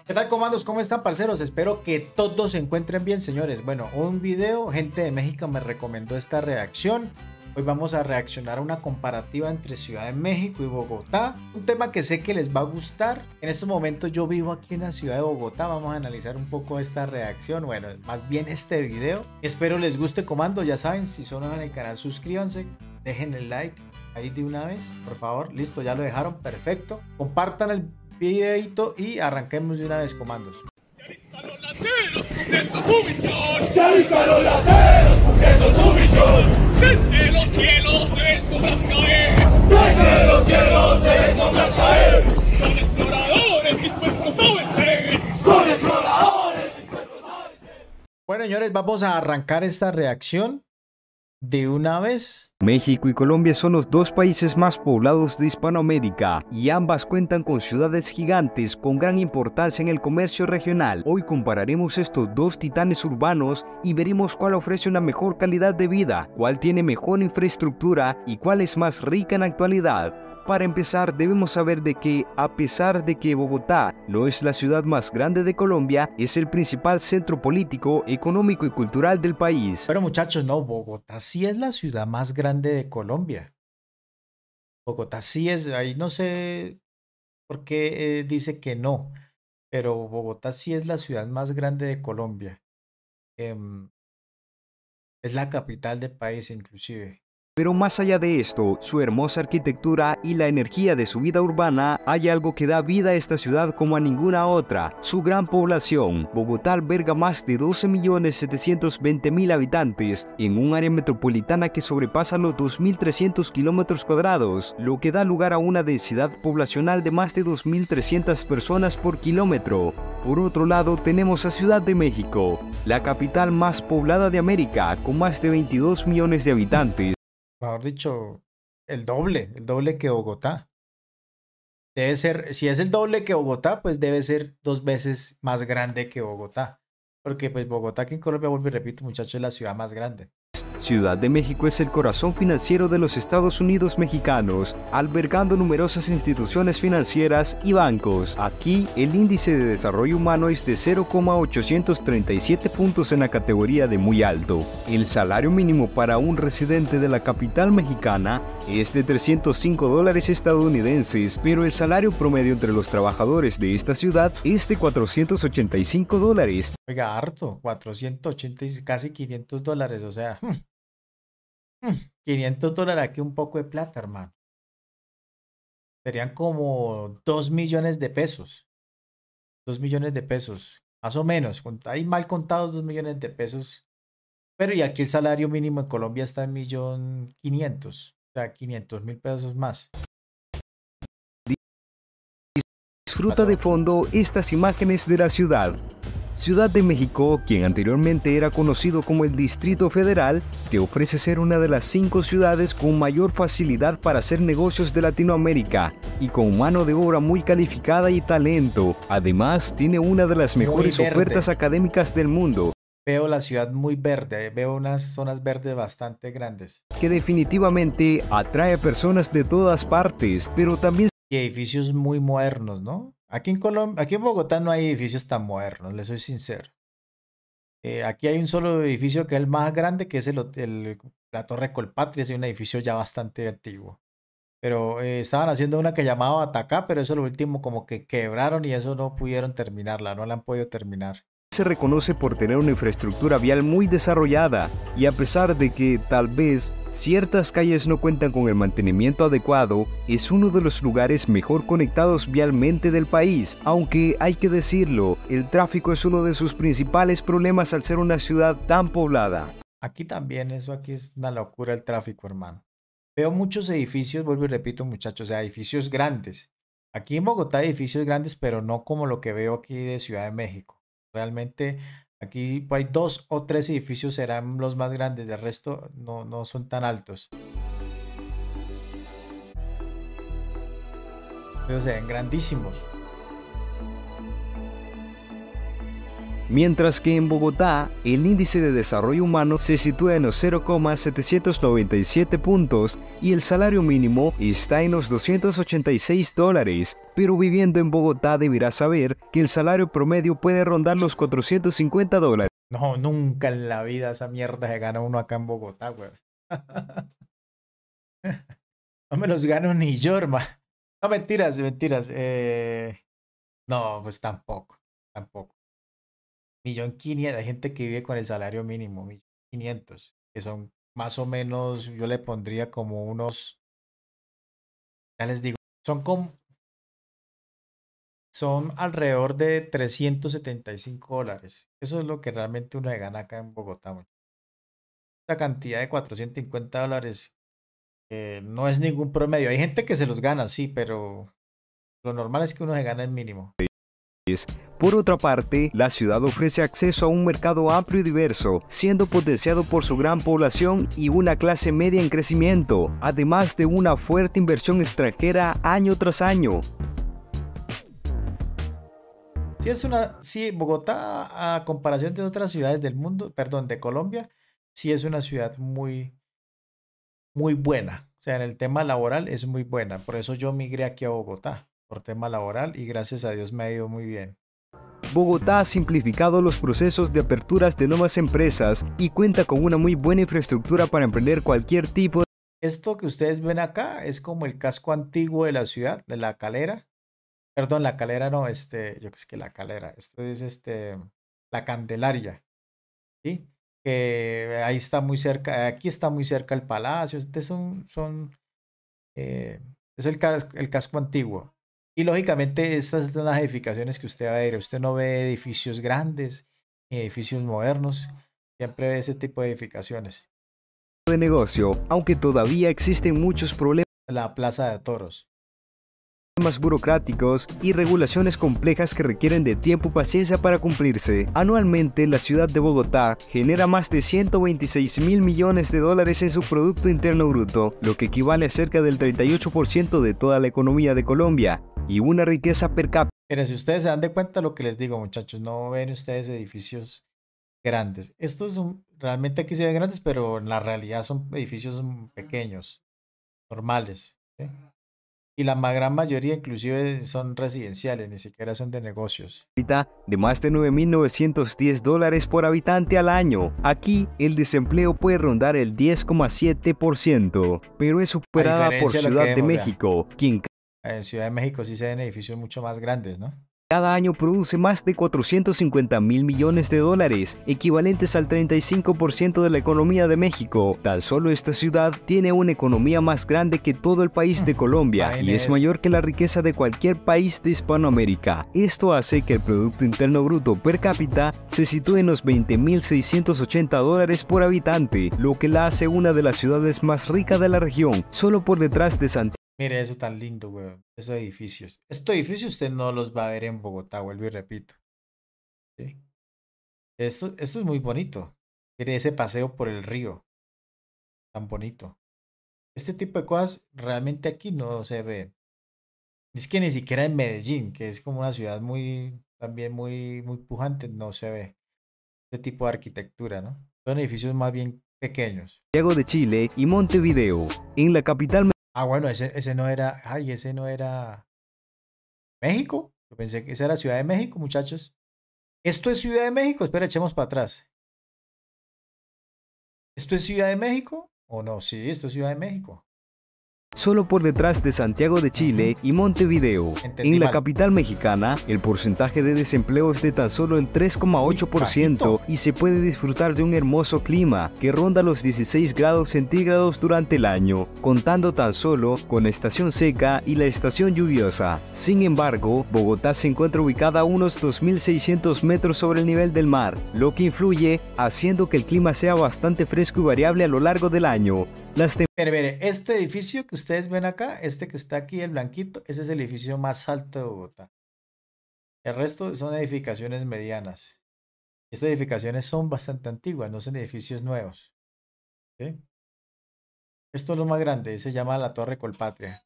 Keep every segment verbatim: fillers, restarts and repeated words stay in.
¿Qué tal, comandos? ¿Cómo están, parceros? Espero que todos se encuentren bien, señores. Bueno, un video, gente de México me recomendó esta reacción. Hoy vamos a reaccionar a una comparativa entre Ciudad de México y Bogotá. Un tema que sé que les va a gustar. En estos momentos yo vivo aquí en la ciudad de Bogotá. Vamos a analizar un poco esta reacción. Bueno, más bien este video. Espero les guste, comando. Ya saben, si son nuevos en el canal, suscríbanse. Dejen el like ahí de una vez, por favor. Listo, ya lo dejaron. Perfecto. Compartan el videito y arranquemos de una vez, comandos. Se alistan los lanceros cumpliendo su misión. Desde los cielos se ven sombras caer. Desde los cielos se ven sombras caer. Son exploradores dispuestos a vencer. Son exploradores dispuestos a vencer. Bueno, señores, vamos a arrancar esta reacción de una vez. México y Colombia son los dos países más poblados de Hispanoamérica y ambas cuentan con ciudades gigantes con gran importancia en el comercio regional. Hoy compararemos estos dos titanes urbanos y veremos cuál ofrece una mejor calidad de vida, cuál tiene mejor infraestructura y cuál es más rica en actualidad. Para empezar, debemos saber de que, a pesar de que Bogotá no es la ciudad más grande de Colombia, es el principal centro político, económico y cultural del país. Pero muchachos, no, Bogotá sí es la ciudad más grande de Colombia. Bogotá sí es, ahí no sé por qué eh, dice que no, pero Bogotá sí es la ciudad más grande de Colombia. Eh, es la capital del país, inclusive. Pero más allá de esto, su hermosa arquitectura y la energía de su vida urbana, hay algo que da vida a esta ciudad como a ninguna otra: su gran población. Bogotá alberga más de doce millones setecientos veinte mil habitantes en un área metropolitana que sobrepasa los dos mil trescientos kilómetros cuadrados, lo que da lugar a una densidad poblacional de más de dos mil trescientas personas por kilómetro. Por otro lado, tenemos a Ciudad de México, la capital más poblada de América, con más de veintidós millones de habitantes. Mejor dicho, el doble, el doble que Bogotá. Debe ser, si es el doble que Bogotá, pues debe ser dos veces más grande que Bogotá. Porque pues Bogotá aquí en Colombia, vuelvo y repito, muchachos, es la ciudad más grande. Ciudad de México es el corazón financiero de los Estados Unidos mexicanos, albergando numerosas instituciones financieras y bancos. Aquí, el índice de desarrollo humano es de cero coma ochocientos treinta y siete puntos en la categoría de muy alto. El salario mínimo para un residente de la capital mexicana es de trescientos cinco dólares estadounidenses, pero el salario promedio entre los trabajadores de esta ciudad es de cuatrocientos ochenta y cinco dólares. Oiga, harto, cuatrocientos ochenta y casi quinientos dólares, o sea, quinientos dólares aquí, un poco de plata, hermano. Serían como dos millones de pesos. dos millones de pesos, más o menos. Ahí mal contados, dos millones de pesos. Pero y aquí el salario mínimo en Colombia está en un millón quinientos. O sea, quinientos mil pesos más. Disfruta de fondo estas imágenes de la ciudad. Ciudad de México, quien anteriormente era conocido como el Distrito Federal, te ofrece ser una de las cinco ciudades con mayor facilidad para hacer negocios de Latinoamérica y con mano de obra muy calificada y talento. Además, tiene una de las mejores ofertas académicas del mundo. Veo la ciudad muy verde, veo unas zonas verdes bastante grandes. Que definitivamente atrae a personas de todas partes, pero también... Y edificios muy modernos, ¿no? Aquí en Colombia, aquí en Bogotá no hay edificios tan modernos, les soy sincero. Eh, aquí hay un solo edificio que es el más grande, que es el, el, la Torre Colpatria, es un edificio ya bastante antiguo. Pero eh, estaban haciendo una que llamaba Atacá, pero eso lo último como que quebraron y eso no pudieron terminarla, no la han podido terminar. Se reconoce por tener una infraestructura vial muy desarrollada y a pesar de que tal vez ciertas calles no cuentan con el mantenimiento adecuado, es uno de los lugares mejor conectados vialmente del país. Aunque hay que decirlo, el tráfico es uno de sus principales problemas al ser una ciudad tan poblada. Aquí también, eso aquí es una locura el tráfico, hermano. Veo muchos edificios, vuelvo y repito, muchachos, o sea, edificios grandes. Aquí en Bogotá hay edificios grandes, pero no como lo que veo aquí de Ciudad de México. Realmente aquí hay dos o tres edificios, serán los más grandes, del resto no, no son tan altos. Pero se ven grandísimos. mientras que en Bogotá el índice de desarrollo humano se sitúa en los cero coma setecientos noventa y siete puntos y el salario mínimo está en los doscientos ochenta y seis dólares, pero viviendo en Bogotá deberás saber que el salario promedio puede rondar los cuatrocientos cincuenta dólares. No, nunca en la vida esa mierda se gana uno acá en Bogotá, güey. No me los gano ni yo, hermano. No, mentiras, mentiras. Eh, no, pues tampoco, tampoco. Millón quinientos, hay gente que vive con el salario mínimo, millón quinientos, que son más o menos, yo le pondría como unos, ya les digo, son como, son alrededor de trescientos setenta y cinco dólares. Eso es lo que realmente uno se gana acá en Bogotá, mucho. Esta cantidad de cuatrocientos cincuenta dólares eh, no es ningún promedio. Hay gente que se los gana, sí, pero lo normal es que uno se gana el mínimo. Por otra parte, la ciudad ofrece acceso a un mercado amplio y diverso, siendo potenciado por su gran población y una clase media en crecimiento, además de una fuerte inversión extranjera año tras año. Sí, es una, sí, Bogotá, a comparación de otras ciudades del mundo, perdón, de Colombia, sí es una ciudad muy, muy buena. O sea, en el tema laboral es muy buena. Por eso yo migré aquí a Bogotá, por tema laboral, y gracias a Dios me ha ido muy bien. Bogotá ha simplificado los procesos de aperturas de nuevas empresas y cuenta con una muy buena infraestructura para emprender cualquier tipo de... Esto que ustedes ven acá es como el casco antiguo de la ciudad, de La Calera. Perdón, La Calera no, este, yo creo que La Calera. Esto es este, La Candelaria, ¿sí? Que ahí está muy cerca, aquí está muy cerca el palacio. Este son, son, eh, es el casco, el casco antiguo. Y lógicamente estas son las edificaciones que usted va a ver. Usted no ve edificios grandes, ni edificios modernos. Siempre ve ese tipo de edificaciones. de negocio, aunque todavía existen muchos problemas La Plaza de Toros. burocráticos y regulaciones complejas que requieren de tiempo y paciencia para cumplirse. Anualmente, la ciudad de Bogotá genera más de ciento veintiséis mil millones de dólares en su Producto Interno Bruto, lo que equivale a cerca del treinta y ocho por ciento de toda la economía de Colombia, y una riqueza per cápita. Miren, si ustedes se dan de cuenta lo que les digo, muchachos, no ven ustedes edificios grandes. Estos son, realmente aquí se ven grandes, pero en la realidad son edificios pequeños, normales, ¿sí? Y la ma- gran mayoría inclusive son residenciales, ni siquiera son de negocios. de más de nueve mil novecientos diez dólares por habitante al año. Aquí, el desempleo puede rondar el diez coma siete por ciento, pero es superada por diferencia de lo que Ciudad de vemos, vea. México, quien En Ciudad de México sí se ven edificios mucho más grandes, ¿no? cada año produce más de cuatrocientos cincuenta mil millones de dólares, equivalentes al treinta y cinco por ciento de la economía de México. Tan solo esta ciudad tiene una economía más grande que todo el país de Colombia y es Imagínese. mayor que la riqueza de cualquier país de Hispanoamérica. Esto hace que el Producto Interno Bruto per cápita se sitúe en los veinte mil seiscientos ochenta dólares por habitante, lo que la hace una de las ciudades más ricas de la región, solo por detrás de Santiago. Mire eso tan lindo, weón. Esos edificios. Estos edificios usted no los va a ver en Bogotá, vuelvo y repito. ¿Sí? Esto, esto es muy bonito. Mire ese paseo por el río. Tan bonito. Este tipo de cosas realmente aquí no se ven. Es que ni siquiera en Medellín, que es como una ciudad muy, también muy, muy pujante, no se ve este tipo de arquitectura, ¿no? Son edificios más bien pequeños. de Chile y Montevideo. En la capital Ah, bueno, ese, ese no era, ay, ese no era México. Yo pensé que esa era Ciudad de México, muchachos. ¿Esto es Ciudad de México? Espera, echemos para atrás. ¿Esto es Ciudad de México? ¿O no? Sí, esto es Ciudad de México. solo por detrás de Santiago de Chile y Montevideo. Entendí En la mal. capital mexicana, el porcentaje de desempleo es de tan solo el tres coma ocho por ciento y se puede disfrutar de un hermoso clima que ronda los dieciséis grados centígrados durante el año, contando tan solo con la estación seca y la estación lluviosa. Sin embargo, Bogotá se encuentra ubicada a unos dos mil seiscientos metros sobre el nivel del mar, lo que influye haciendo que el clima sea bastante fresco y variable a lo largo del año. Las Mire, mire, este edificio que ustedes ven acá, este que está aquí, el blanquito, ese es el edificio más alto de Bogotá. El resto son edificaciones medianas. Estas edificaciones son bastante antiguas, no son edificios nuevos. ¿Sí? Esto es lo más grande, se llama la Torre Colpatria.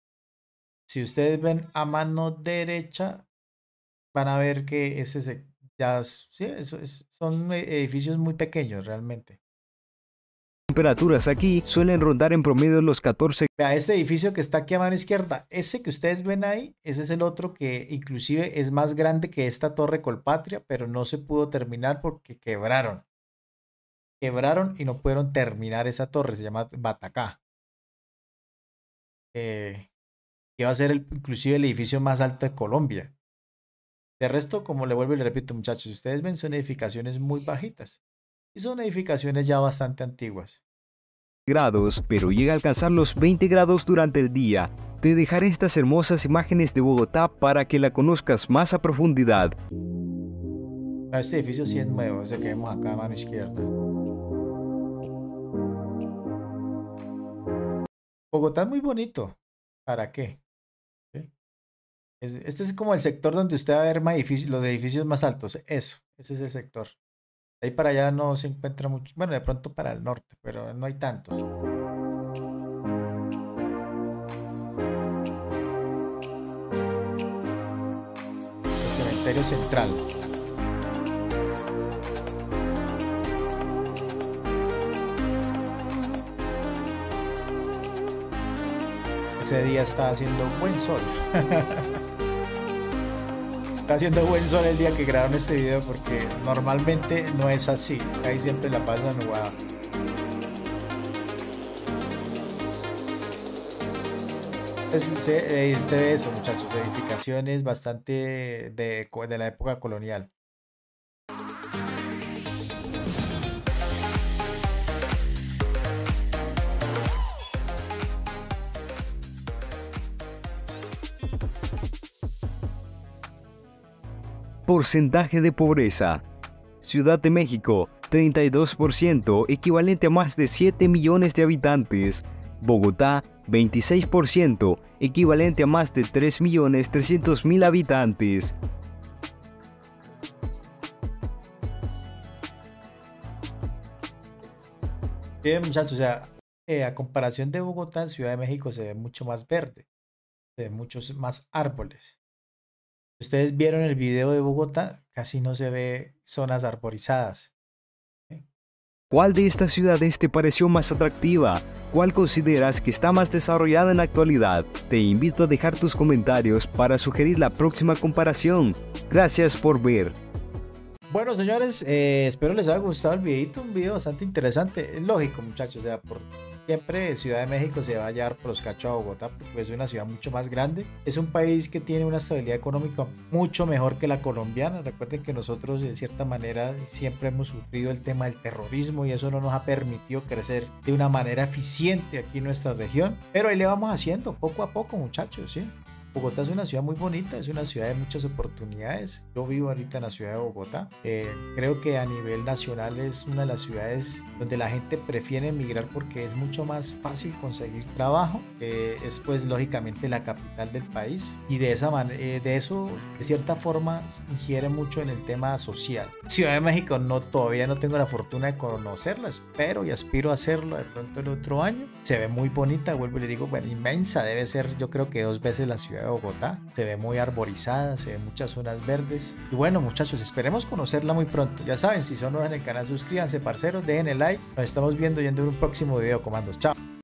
Si ustedes ven a mano derecha, van a ver que ese se- Ya, sí, eso es, son edificios muy pequeños realmente. Temperaturas aquí suelen rondar en promedio los catorce. Vea, este edificio que está aquí a mano izquierda, ese que ustedes ven ahí, ese es el otro que inclusive es más grande que esta torre Colpatria, pero no se pudo terminar porque quebraron. Quebraron y no pudieron terminar esa torre, se llama Batacá. Eh, que va a ser el, inclusive el edificio más alto de Colombia. De resto, como le vuelvo y le repito, muchachos, ustedes ven, son edificaciones muy bajitas. Y son edificaciones ya bastante antiguas. Grados, pero llega a alcanzar los veinte grados durante el día. Te dejaré estas hermosas imágenes de Bogotá para que la conozcas más a profundidad. Este edificio sí es nuevo, ese que vemos acá a mano izquierda. Bogotá es muy bonito. ¿Para qué? ¿Sí? Este es como el sector donde usted va a ver más edificios, los edificios más altos. Eso, ese es el sector. De ahí para allá no se encuentra mucho. Bueno, de pronto para el norte, pero no hay tantos. El cementerio central. Ese día está haciendo buen sol. Está haciendo buen sol el día que grabaron este video porque normalmente no es así. Ahí siempre la pasa nublada. Usted ve eso, muchachos, edificaciones bastante de, de la época colonial. Porcentaje de pobreza. Ciudad de México, treinta y dos por ciento, equivalente a más de siete millones de habitantes. Bogotá, veintiséis por ciento, equivalente a más de tres millones trescientos mil habitantes. Bien, muchachos, o sea, eh, a comparación de Bogotá, Ciudad de México se ve mucho más verde, se ven muchos más árboles. Ustedes vieron el video de Bogotá, casi no se ve zonas arborizadas. ¿Sí? ¿Cuál de estas ciudades te pareció más atractiva? ¿Cuál consideras que está más desarrollada en la actualidad? Te invito a dejar tus comentarios para sugerir la próxima comparación. Gracias por ver. Bueno, señores, eh, espero les haya gustado el videito, un video bastante interesante. Es lógico, muchachos, o sea, por siempre Ciudad de México se va a llevar por los cachos a Bogotá porque es una ciudad mucho más grande. Es un país que tiene una estabilidad económica mucho mejor que la colombiana. Recuerden que nosotros, de cierta manera, siempre hemos sufrido el tema del terrorismo y eso no nos ha permitido crecer de una manera eficiente aquí en nuestra región. Pero ahí le vamos haciendo poco a poco, muchachos, ¿sí? Bogotá es una ciudad muy bonita, es una ciudad de muchas oportunidades. Yo vivo ahorita en la ciudad de Bogotá. Eh, creo que a nivel nacional es una de las ciudades donde la gente prefiere emigrar porque es mucho más fácil conseguir trabajo. Eh, es pues lógicamente la capital del país y de esa manera, eh, de eso de cierta forma ingiere mucho en el tema social. Ciudad de México no, todavía no tengo la fortuna de conocerla, espero y aspiro a hacerlo de pronto el otro año. Se ve muy bonita, vuelvo y le digo, bueno, inmensa, debe ser yo creo que dos veces la ciudad de Bogotá. Se ve muy arborizada, se ven muchas zonas verdes. Y bueno, muchachos, esperemos conocerla muy pronto. Ya saben, si son nuevos en el canal, suscríbanse, parceros, dejen el like. Nos estamos viendo yendo en un próximo video, comandos. Chao.